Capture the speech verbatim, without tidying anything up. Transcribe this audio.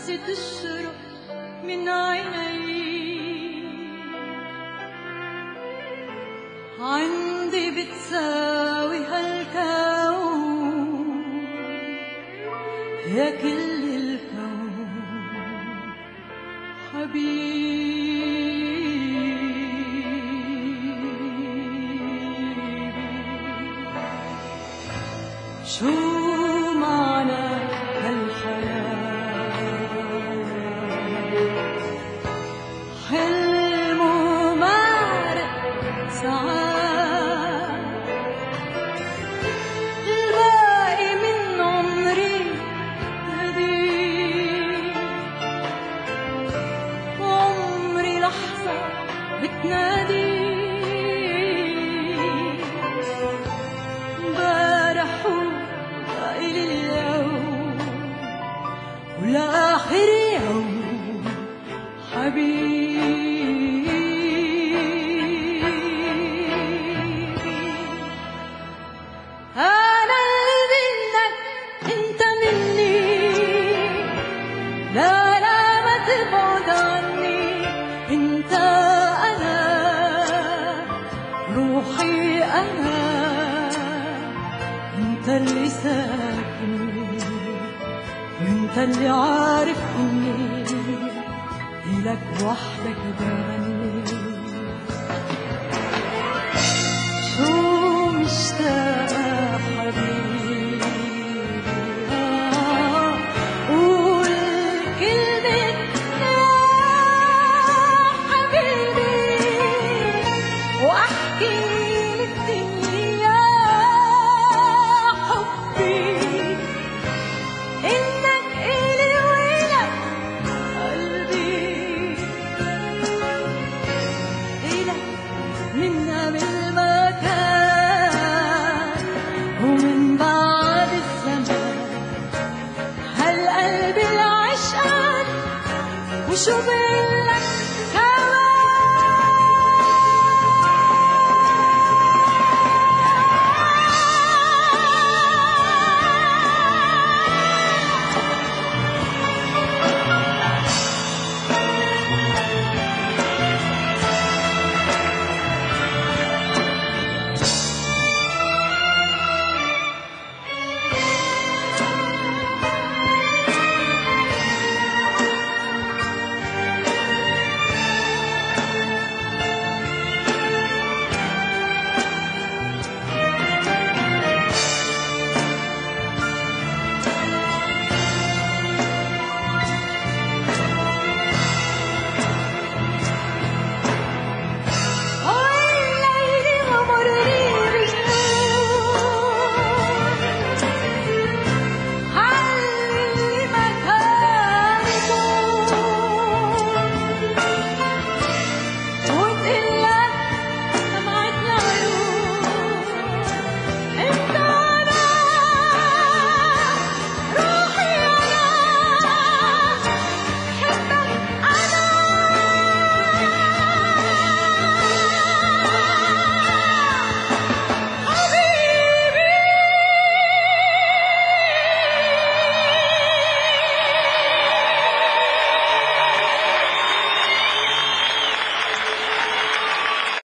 الشمس تشرق من عيني، عندي بتساوي هالكون يا كل الكون حبيبي. شو معنى هالحياة؟ حلم ومارق ساعات، الباقي من عمري هديك، عمري لحظة بتناديك، امبارح وإلى اليوم ولآخر يوم حبيبي. أنا اللي منك أنت مني، لا لا ما تبعد عني، أنت أنا روحي أنا، أنت اللي ساكنني وأنت اللي عارف إني إلك وحدك بغني. شو مشتاقة حبيبي، آه قول كلمة يا حبيبي، وأحكي للدنيا حبي، إنك إلي وإلك قلبي، إلك منا بالمكان ومن بعد الزمان، هالقلب العشقان وشو بقلك